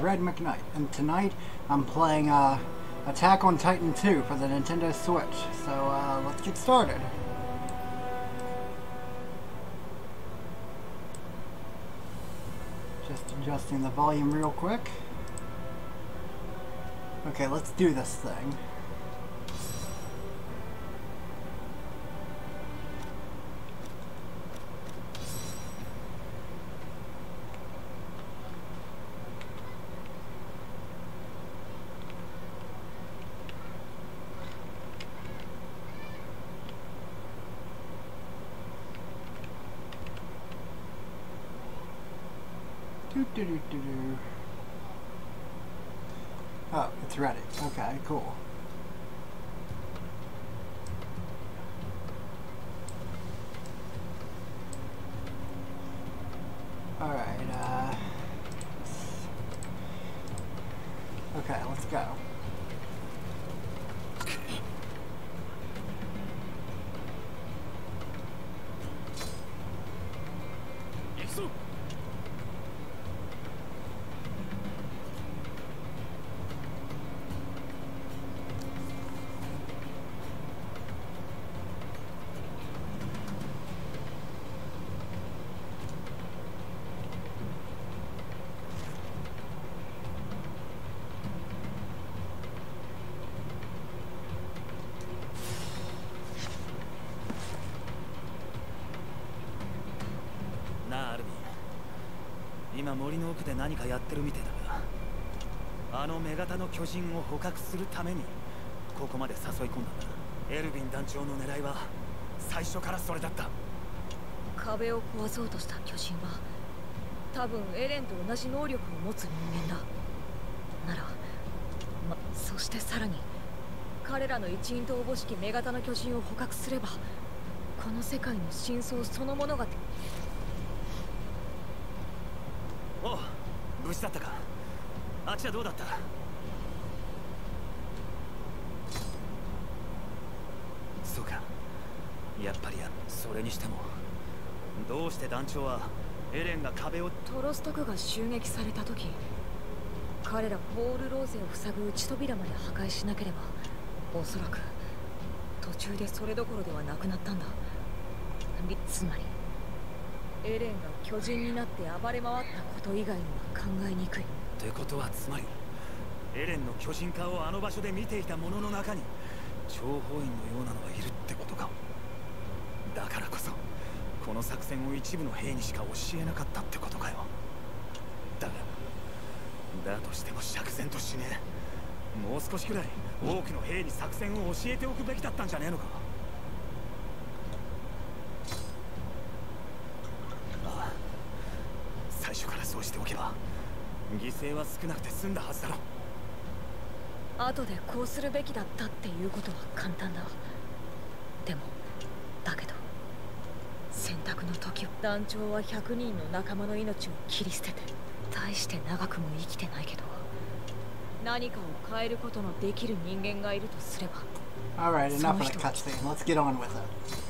Red McKnight, and tonight I'm playing Attack on Titan 2 for the Nintendo Switch. So let's get started. Just adjusting the volume real quick. Okay, let's do this thing. Oh, it's ready. Okay, cool. Alright, okay, let's go. なあ、アルミン。今森の奥で何かやってるみてえだが、あの女型の巨人を捕獲するためにここまで誘い込んだんだ。エルヴィン団長の狙いは最初からそれだった。 壁を壊そうとした巨人は多分エレンと同じ能力を持つ人間だ。なら、そしてさらに彼らの一員とおぼしき女型の巨人を捕獲すれば、この世界の真相そのものが。 おう、無事だったか。あっちはどうだった？そうか、やっぱりそれにしてもどうして団長はエレンが壁を。 トロスト区が襲撃された時、彼らポール・ローゼを塞ぐ内扉まで破壊しなければ、おそらく途中でそれどころではなくなったんだ。つまりエレンが巨人になって暴れ回ったこと以外には考えにくい。 ってことはつまりエレンの巨人化をあの場所で見ていた者の中に諜報員のようなのがいるってことか。だからこそこの作戦を一部の兵にしか教えなかったってことかよ。だとしても釈然としねえ。もう少しくらい多くの兵に作戦を教えておくべきだったんじゃねえのか。最初からそうしておけば犠牲は少なくて済んだはずだろ。 後でこうするべきだったっていうことは簡単だ。でもだけど選択の時、団長は100人の仲間の命を切り捨てて大して長くも生きてないけど、何かを変えることのできる人間がいるとすれば。 Alright, enough of the cutscene. Let's get on with it.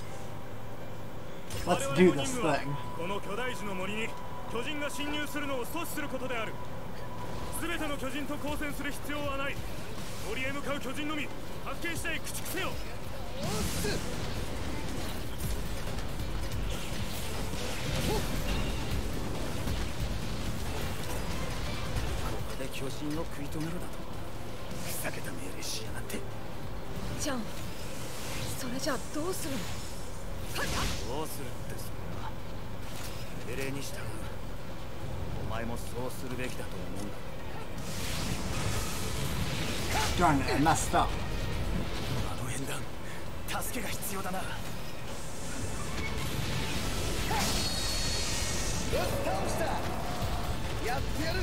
Let's do this thing. この巨大樹の森に巨人が侵入するのを阻止することである。全ての巨人と交戦する必要はない。森へ向かう巨人のみ発見次第駆逐せよ。ここで巨人を食い止めるなとふざけた命令しやがって。 じゃん、それじゃあどうするの？ どうするってそれは命令に従う。お前もそうするべきだと思うんだ。 Darn it, I messed up. あの縁談、助けが必要だな。 倒した。やってやる。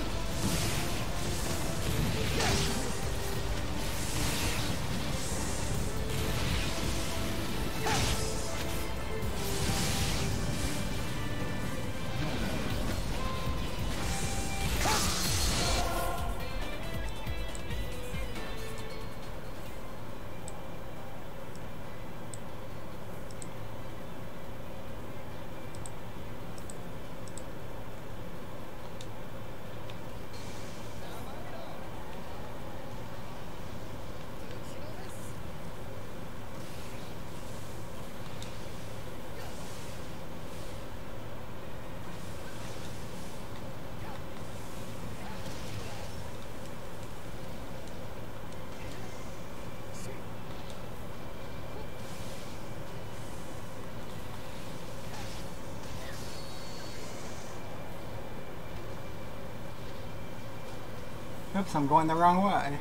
Oops, I'm going the wrong way.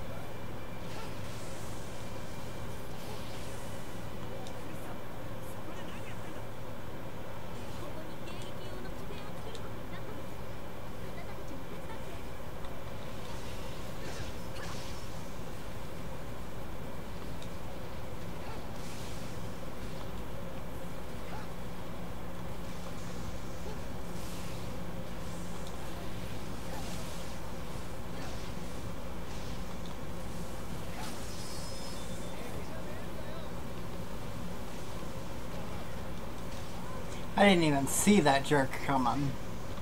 I didn't even see that jerk coming.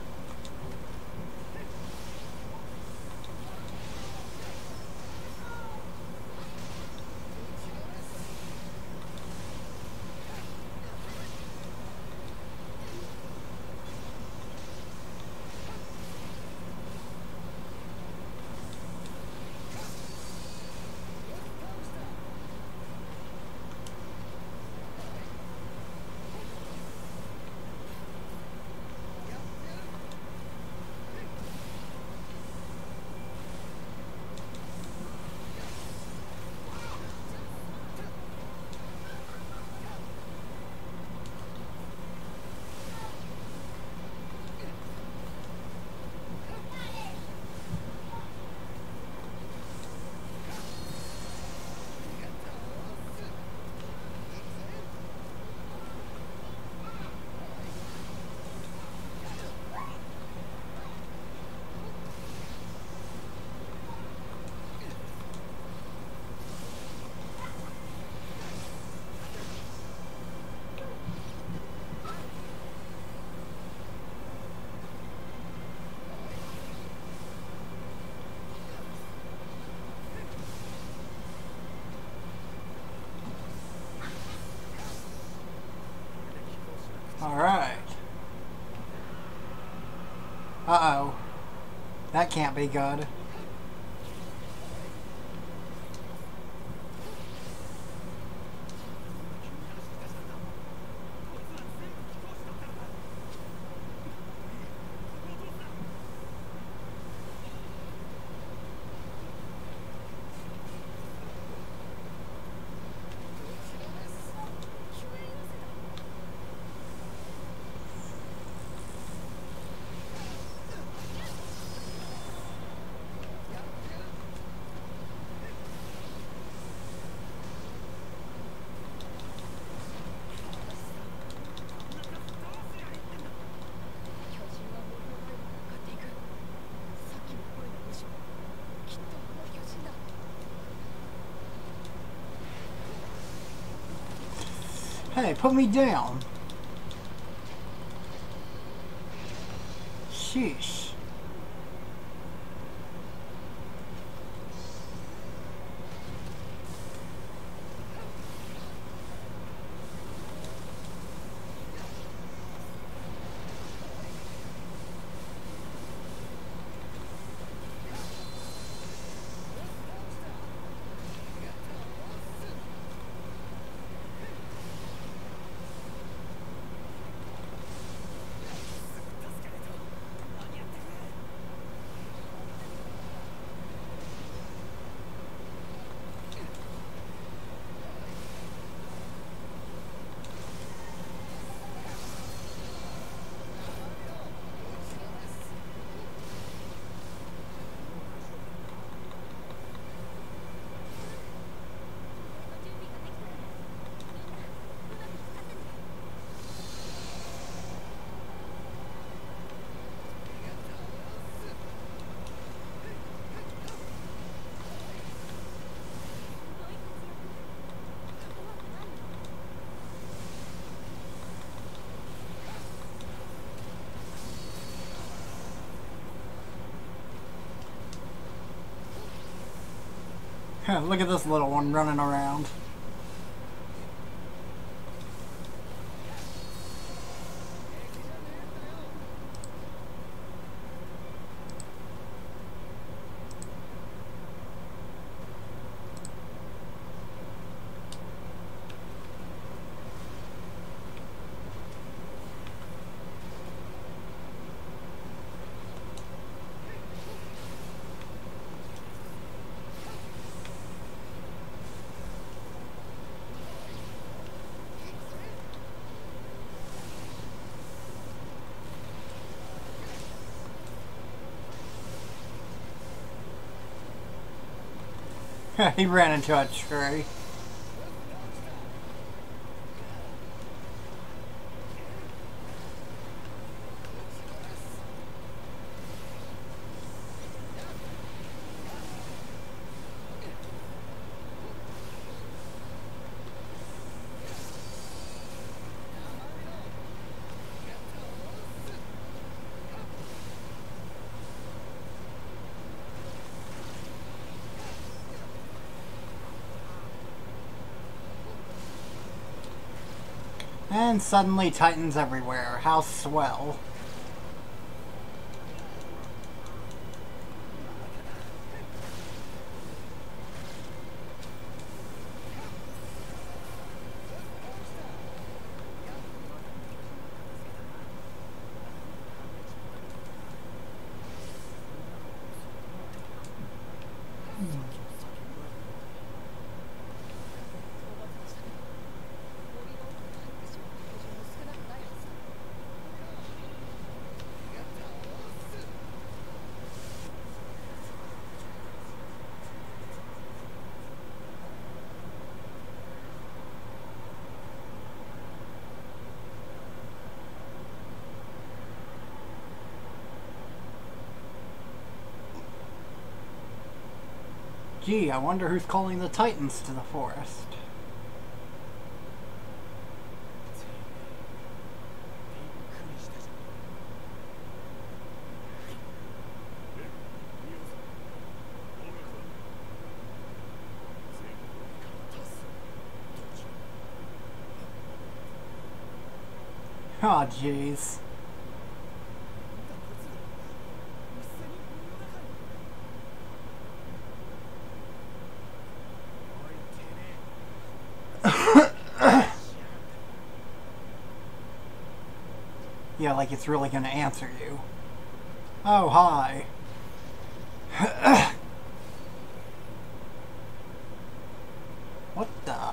Alright. Uh-oh. That can't be good. Hey, put me down. Sheesh. Look at this little one running around. He ran into a tree. And suddenly Titans everywhere. How swell. Gee, I wonder who's calling the Titans to the forest. Oh, jeez. Yeah, like it's really gonna answer you. Oh, hi. What the?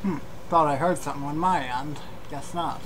Thought I heard something on my end. Guess not.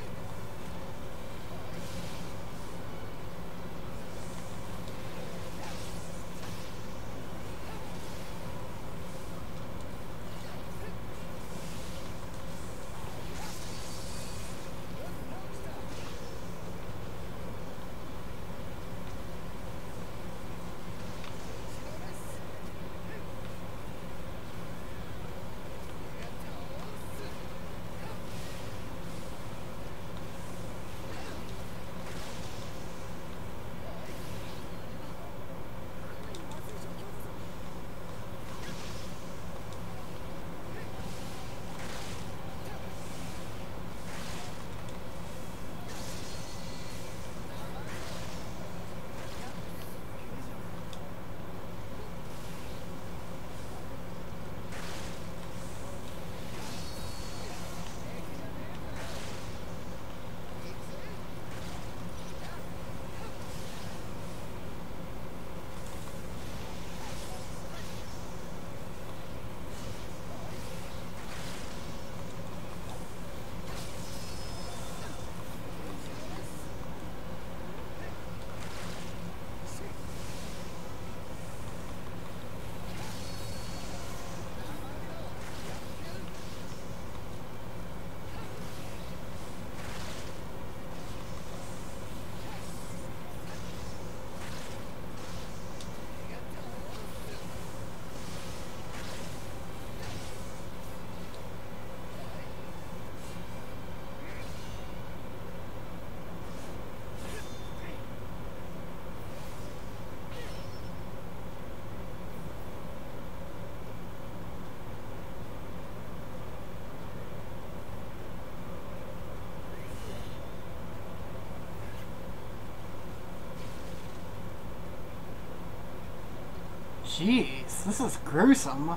Jeez, this is gruesome.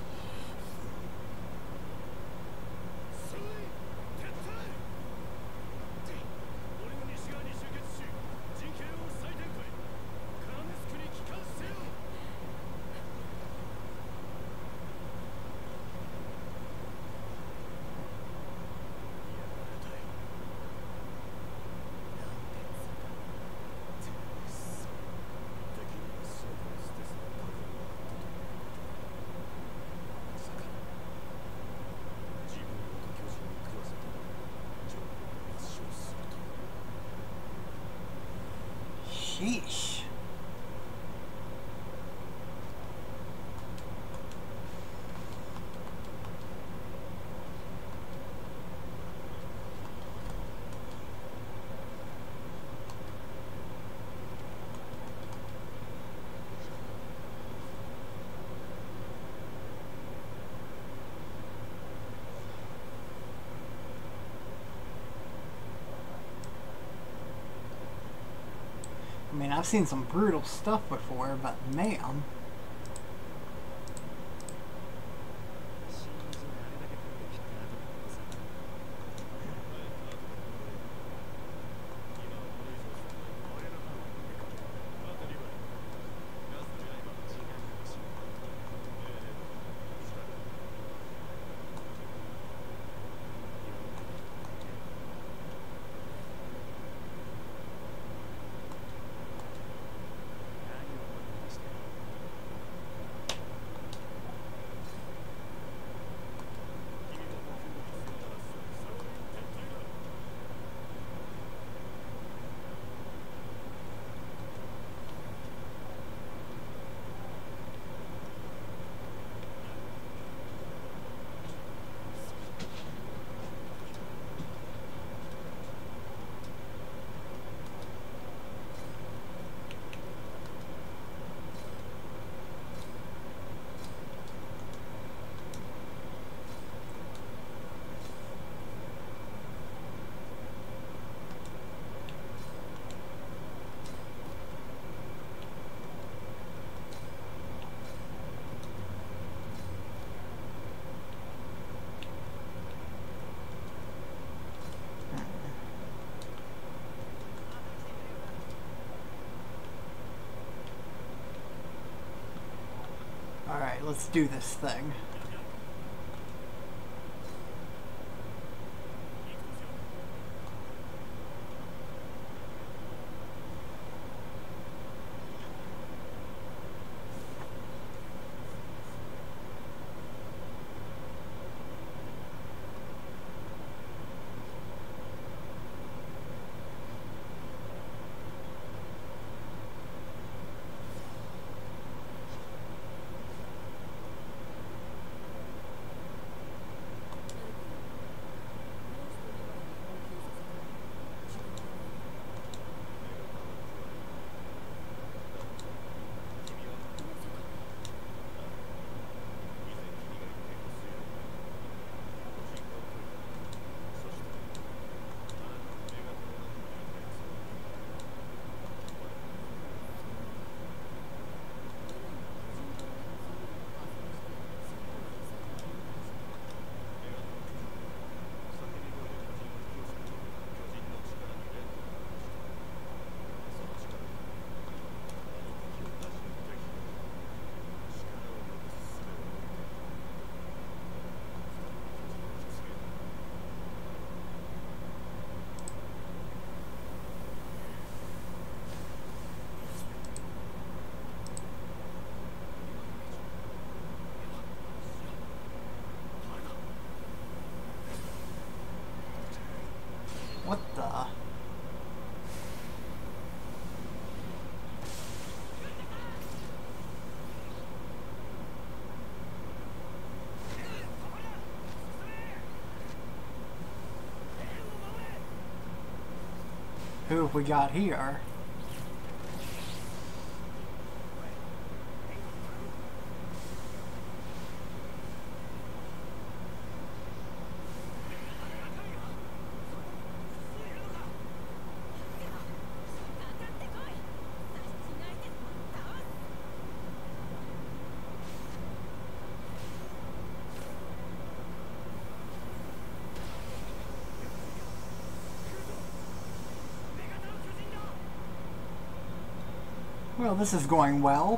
Sheesh. I mean, I've seen some brutal stuff before, but man. Alright, let's do this thing. Who have we got here? Well, this is going well.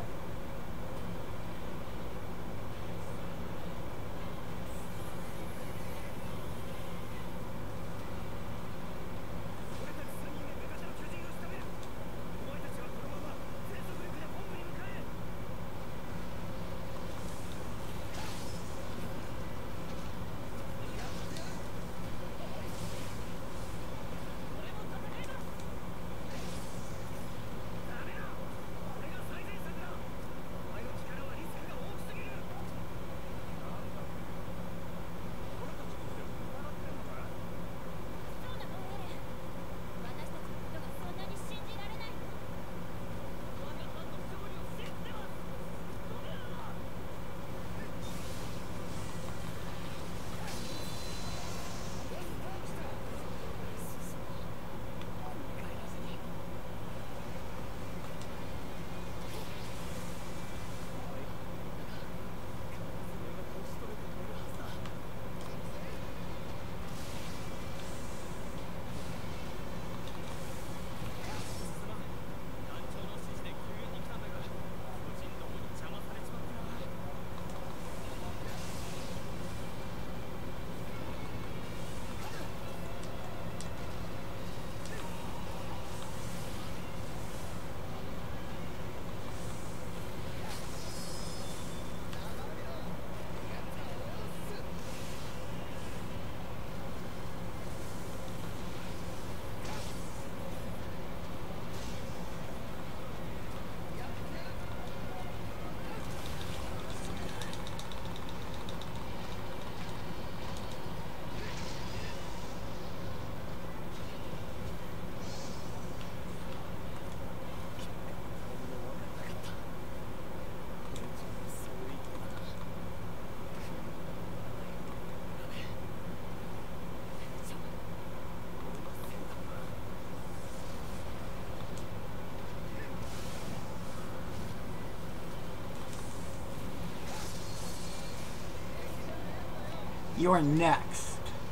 You're next.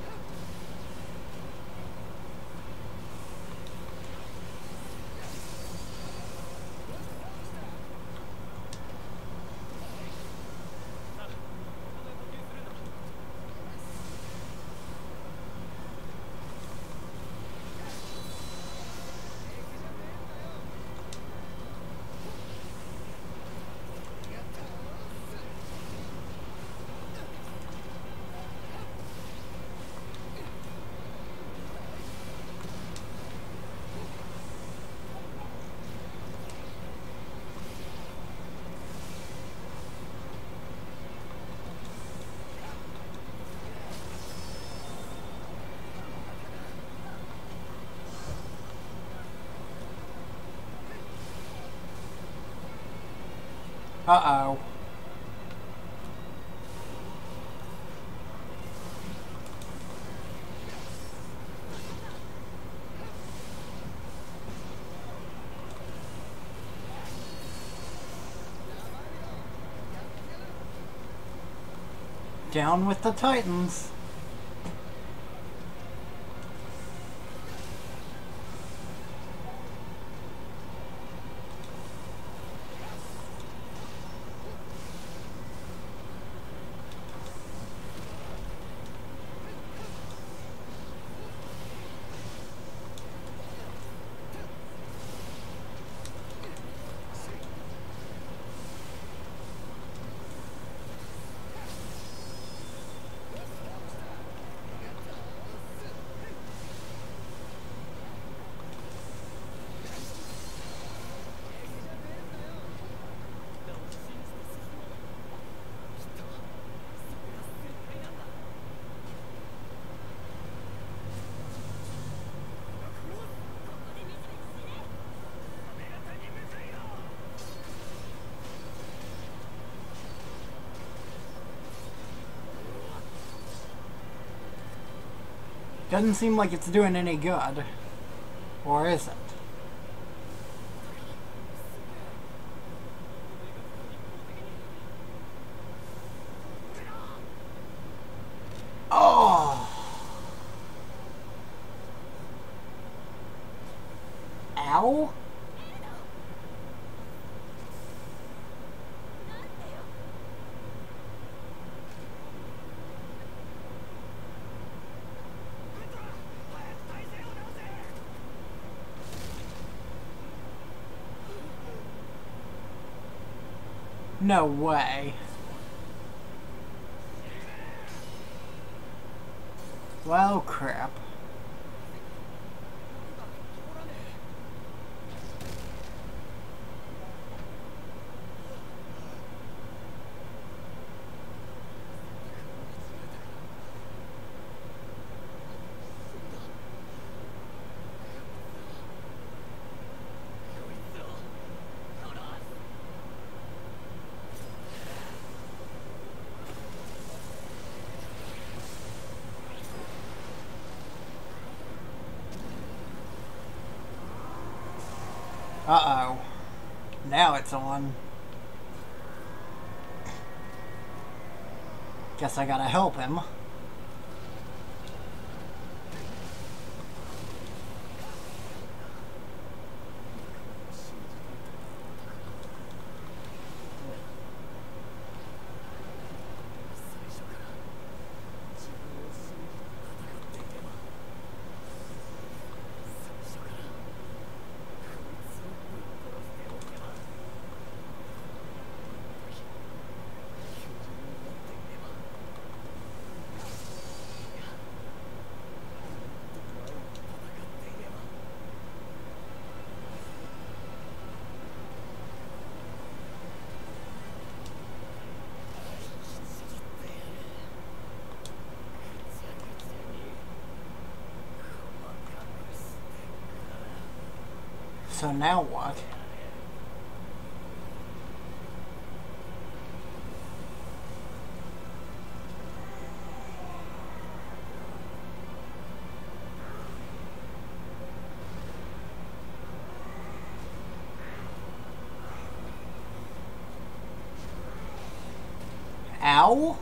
Uh-oh. Down with the Titans. Doesn't seem like it's doing any good. Or is it? Oh! Ow? No way. Well, crap. Uh-oh. Now it's on. Guess I gotta help him. So now what? Ow?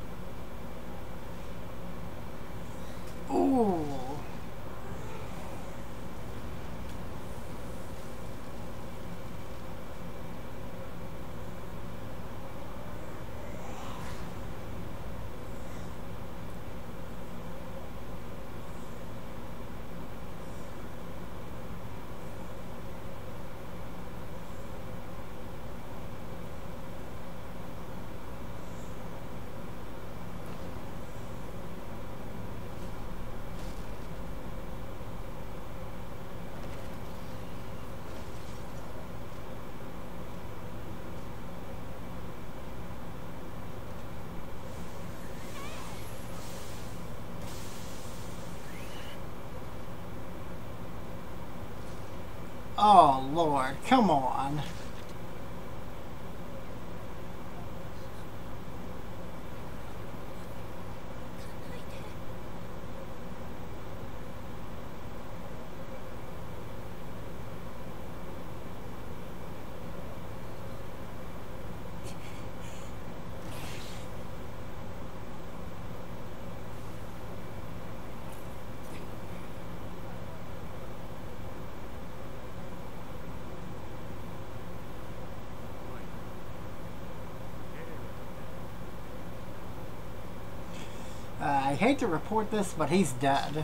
Ooh. Oh, Lord, come on. I hate to report this, but he's dead.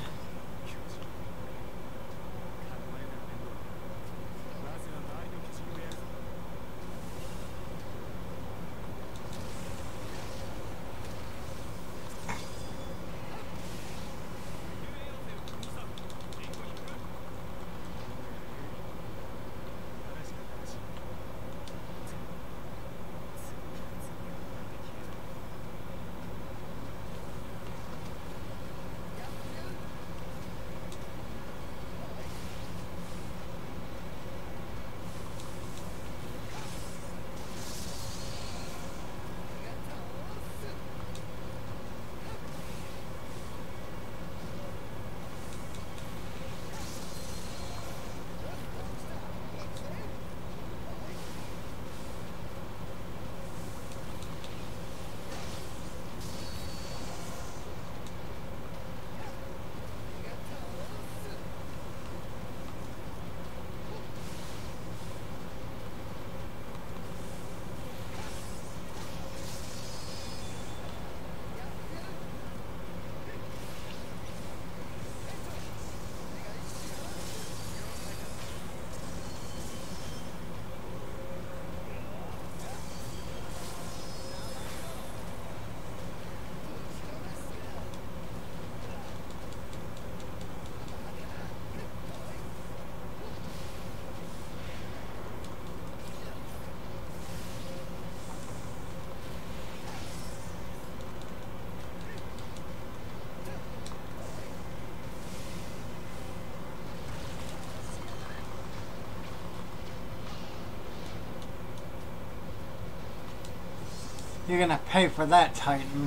You're gonna pay for that, Titan.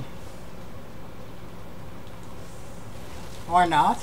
Or not.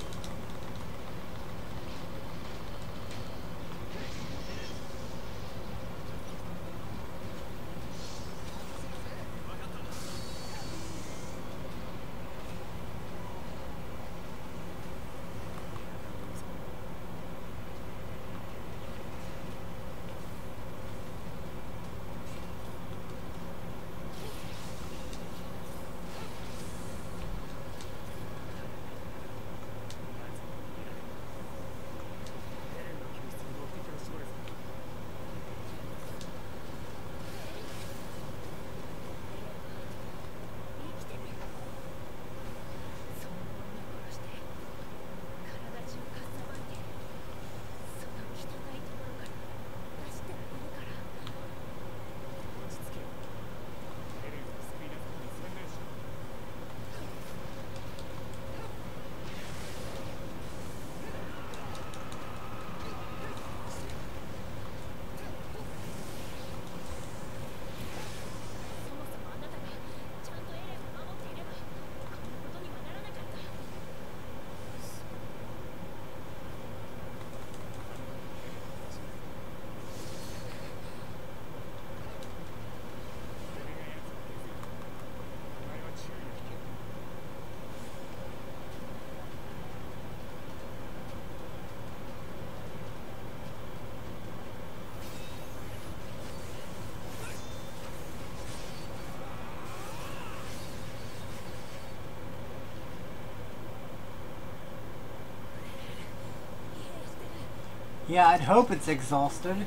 Yeah, I'd hope it's exhausted.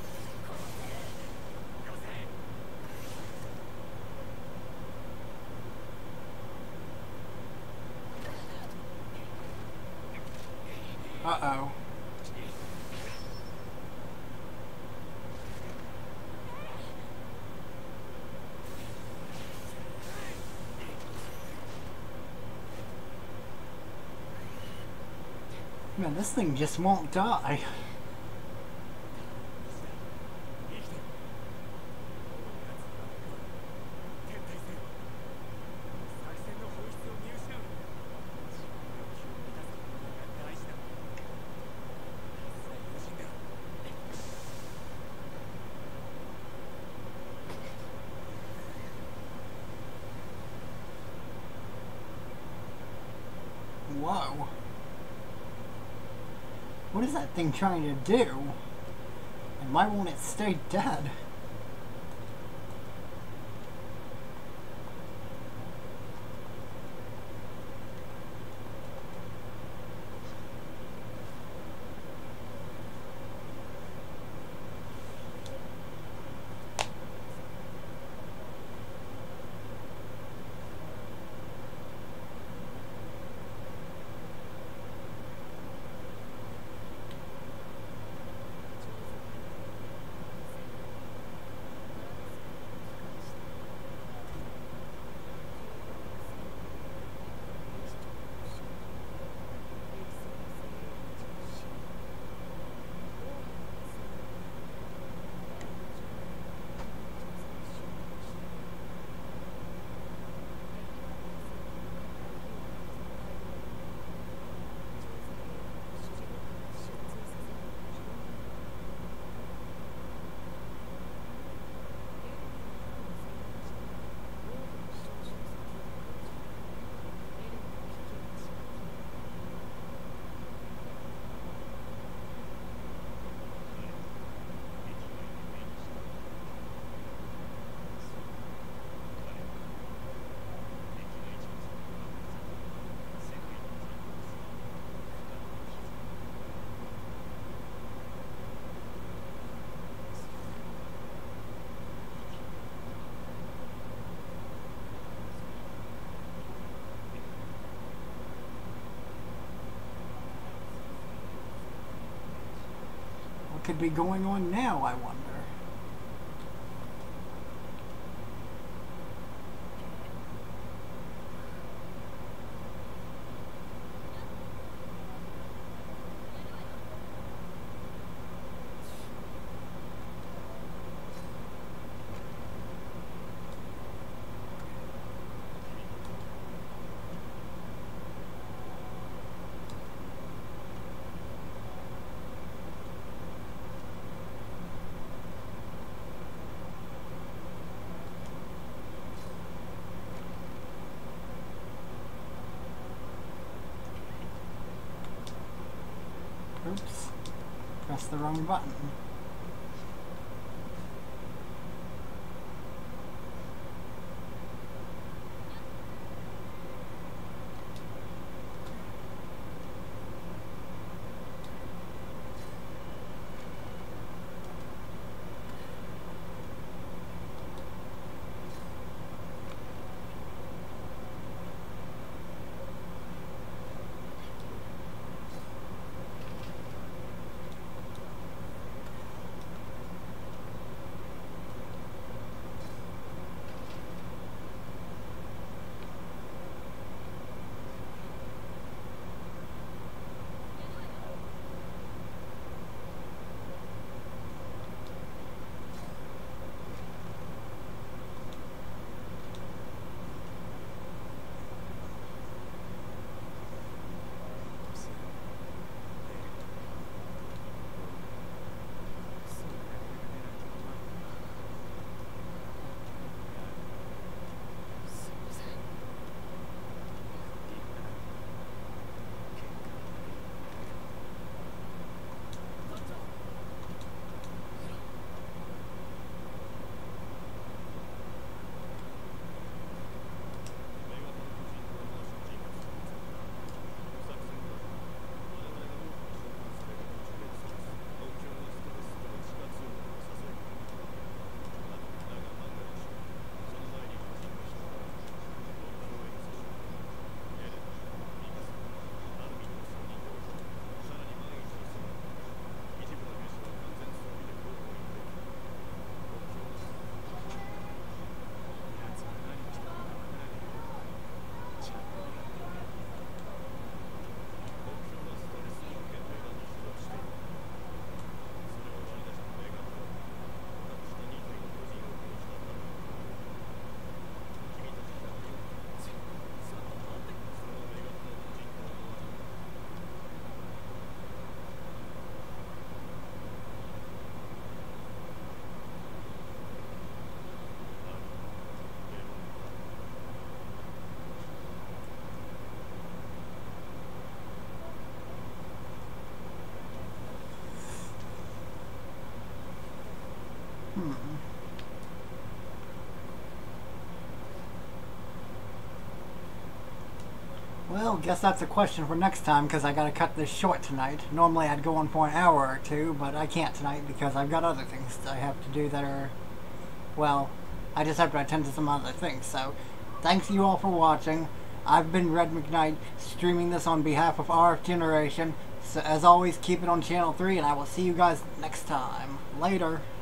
Uh-oh. Man, this thing just won't die. Whoa. What is that thing trying to do? And why won't it stay dead? What could be going on now, I wonder? pressed the wrong button. Well, guess that's a question for next time because I gotta cut this short tonight. Normally I'd go on for an hour or two, but I can't tonight because I've got other things I have to do that are, well, I just have to attend to some other things. So, thanks you all for watching. I've been Red McKnight, streaming this on behalf of RF Generation. So, as always, keep it on Channel 3, and I will see you guys next time. Later.